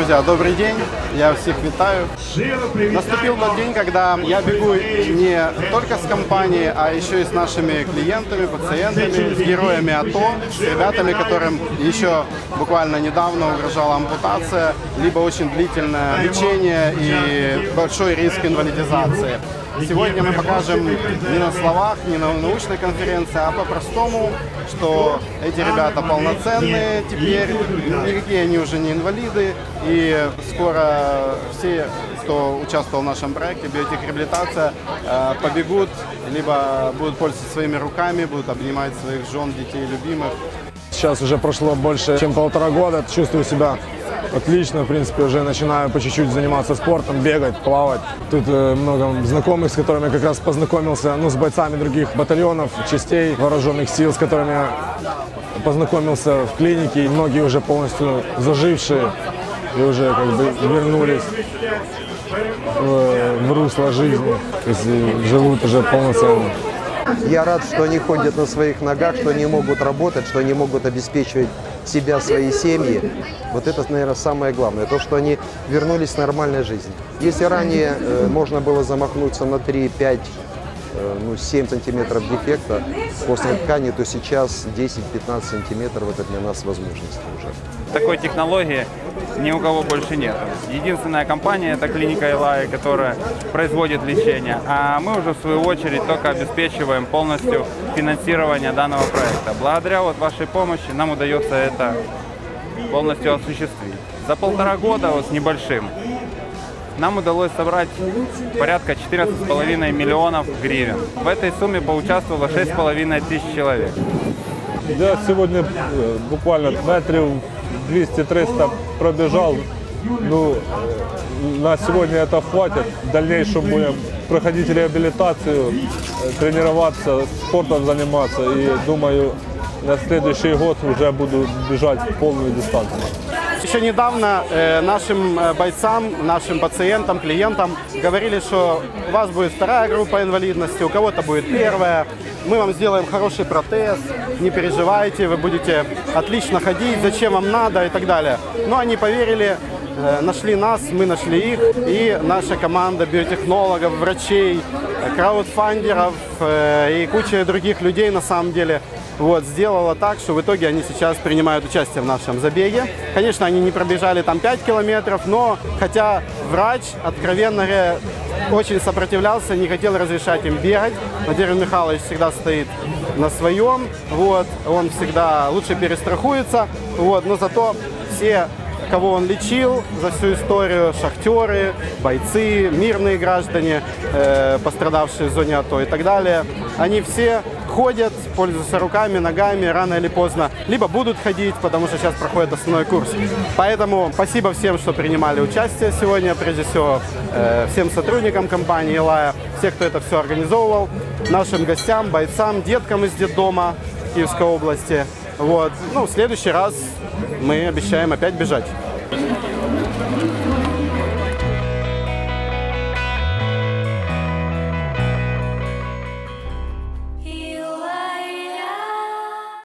Друзья, добрый день, я всех витаю. Наступил тот день, когда я бегу не только с компанией, а еще и с нашими клиентами, пациентами, с героями АТО, с ребятами, которым еще буквально недавно угрожала ампутация, либо очень длительное лечение и большой риск инвалидизации. Сегодня мы покажем не на словах, не на научной конференции, а по-простому, что эти ребята полноценные теперь, никакие они уже не инвалиды, и скоро все, кто участвовал в нашем проекте «Биотехреабилитация», побегут, либо будут пользоваться своими руками, будут обнимать своих жен, детей, любимых. Сейчас уже прошло больше, чем 1,5 года, чувствую себя отлично, в принципе, уже начинаю по чуть-чуть заниматься спортом, бегать, плавать. Тут много знакомых, с которыми я как раз познакомился, с бойцами других батальонов, частей вооруженных сил, с которыми я познакомился в клинике, и многие уже полностью зажившие и уже как бы вернулись в русло жизни, то есть живут уже полноценно. Я рад, что они ходят на своих ногах, что они могут работать, что они могут обеспечивать себя, свои семьи. Вот это, наверное, самое главное, то, что они вернулись к нормальной жизни. Если ранее можно было замахнуться на 3, 5, 7 сантиметров дефекта после ткани, то сейчас 10-15 сантиметров – это для нас возможность уже. Такой технологии ни у кого больше нет. Единственная компания – это клиника Илая, которая производит лечение, а мы уже в свою очередь только обеспечиваем полностью финансирование данного проекта. Благодаря вашей помощи нам удается это полностью осуществить. За 1,5 года с небольшим нам удалось собрать порядка 14,5 миллионов гривен. В этой сумме поучаствовало 6,5 тысяч человек. Я сегодня буквально метров 200-300 пробежал. На сегодня это хватит. В дальнейшем будем проходить реабилитацию, тренироваться, спортом заниматься. И думаю, на следующий год уже буду бежать полную дистанцию. Еще недавно нашим бойцам, нашим пациентам, клиентам говорили, что у вас будет 2-я группа инвалидности, у кого-то будет 1-я. Мы вам сделаем хороший протез, не переживайте, вы будете отлично ходить, зачем вам надо и так далее. Но они поверили, нашли нас, мы нашли их, и наша команда биотехнологов, врачей, краудфандеров и куча других людей на самом деле сделала так, что в итоге они сейчас принимают участие в нашем забеге. Конечно, они не пробежали там 5 километров, но хотя врач, откровенно говоря, очень сопротивлялся, не хотел разрешать им бегать. Владимир Михайлович всегда стоит на своем, он всегда лучше перестрахуется, но зато все, кого он лечил за всю историю, шахтеры, бойцы, мирные граждане, пострадавшие в зоне АТО и так далее, они все ходят, пользуются руками, ногами, рано или поздно, либо будут ходить, потому что сейчас проходит основной курс. Поэтому спасибо всем, что принимали участие сегодня, прежде всего всем сотрудникам компании Илая, всех, кто это все организовывал, нашим гостям, бойцам, деткам из детдома Киевской области. В следующий раз мы обещаем опять бежать.